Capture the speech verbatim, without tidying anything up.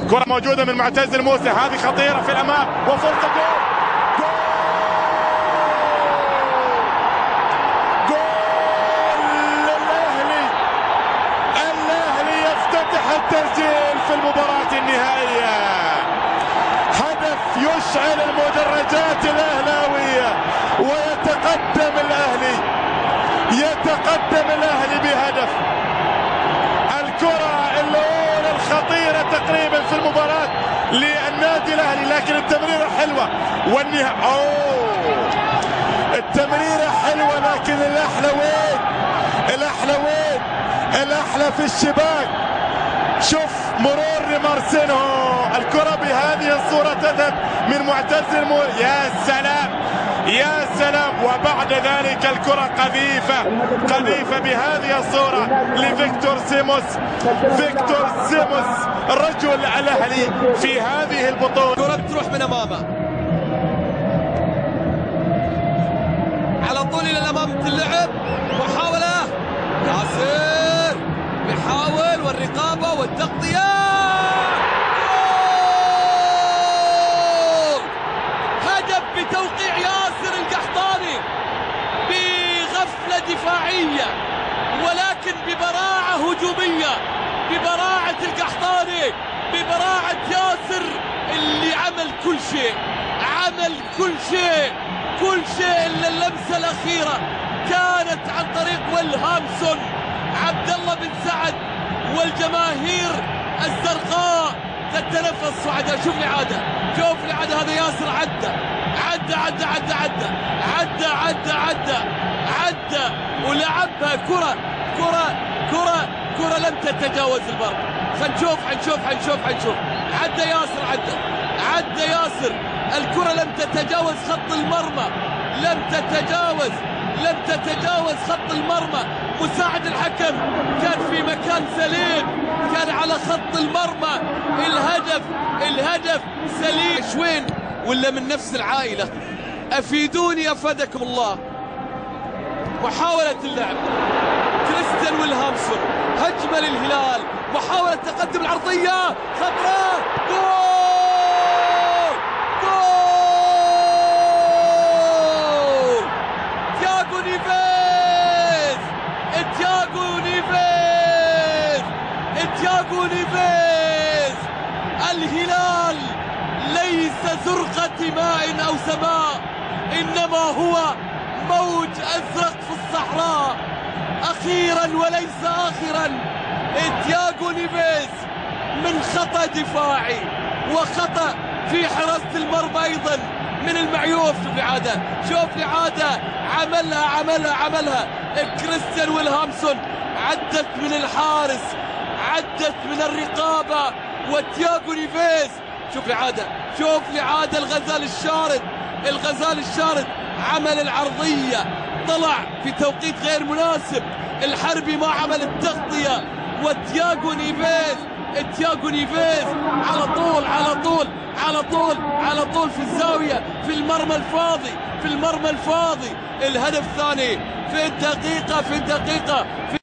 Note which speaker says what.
Speaker 1: كرة موجودة من معتز الموسى، هذه خطيرة في الأمام وفرصة جول. جول جول للأهلي. الأهلي يفتتح التسجيل في المباراة النهائية. هدف يشعل المدرجات الأهلاوية ويتقدم الأهلي يتقدم الأهلي بهدف. الكرة الأولى الخطيرة تقريبا في المباراة للنادي الأهلي، لكن التمريرة حلوة والنهاية أوه التمريرة حلوة، لكن الأحلى وين؟ الأحلى وين؟ الأحلى في الشباك. شوف مرور لمارسينو، الكرة بهذه الصورة تذهب من معتز المو... يا سلام يا سلام. وبعد ذلك الكرة قذيفة قذيفة بهذه الصورة لفيكتور سيموس. فيكتور سيموس رجل الأهلي في هذه البطولة.
Speaker 2: الكرة تروح من أمامه على طول إلى الأمام اللعب، محاولة ياسر يحاول والرقابة والتغطية. هدف بتوقيع ياسر القحطاني بغفلة دفاعية ولكن ببراعة هجومية، ببراعة القحطاني، ببراعة ياسر اللي عمل كل شيء، عمل كل شيء كل شيء إلا اللمسة الأخيرة كانت عن طريق ويلهامسون. عبد الله بن سعد والجماهير الزرقاء تتنفس صعدة. شوف لي عادة، شوف لي عادة، هذا ياسر عدى عدى عدى عدى عدى عدى عدى عدى عدى ولعبها كرة كرة كرة كرة لم تتجاوز المرمى. خنشوف حنشوف حنشوف حنشوف عدى ياسر عدى عدى ياسر. الكرة لم تتجاوز خط المرمى، لم تتجاوز لم تتجاوز خط المرمى. مساعد الحكم كان في مكان سليم، كان على خط المرمى. الهدف الهدف سليم. شوين ولا من نفس العائلة؟ أفيدوني أفادكم الله. محاولة اللعب كريستيان ويلهامسون، هجمة للهلال، محاولة تقدم العرضية خطرة، جول جول تياغو نيفيز تياغو نيفيز تياغو نيفيز. الهلال ليس زرقة ماء أو سماء، إنما هو موج أزرق في الصحراء. أخيرا وليس آخرا تياغو نيفيز من خطأ دفاعي وخطأ في حراسة المرمى أيضا من المعيوف. شوف لي عادة، شوف لي عادة، عملها عملها عملها كريستيان ويلهامسون. عدت من الحارس، عدت من الرقابة، وتياغو نيفيز. شوف لي عادة، شوف لي عادة، الغزال الشارد الغزال الشارد عمل العرضية، طلع في توقيت غير مناسب. الحربي ما عمل التغطية، وتياغو نيفيز تياغو نيفيز على طول على طول على طول على طول في الزاوية، في المرمى الفاضي في المرمى الفاضي. الهدف الثاني في الدقيقة في الدقيقة في